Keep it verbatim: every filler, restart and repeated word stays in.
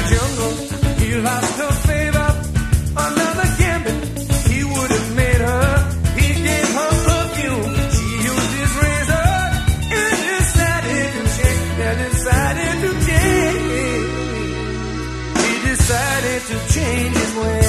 jungle, he lost her favor. Another gambit, he would have made her. He gave her perfume, she used his razor. And decided to change, and decided to change. He decided to change his ways.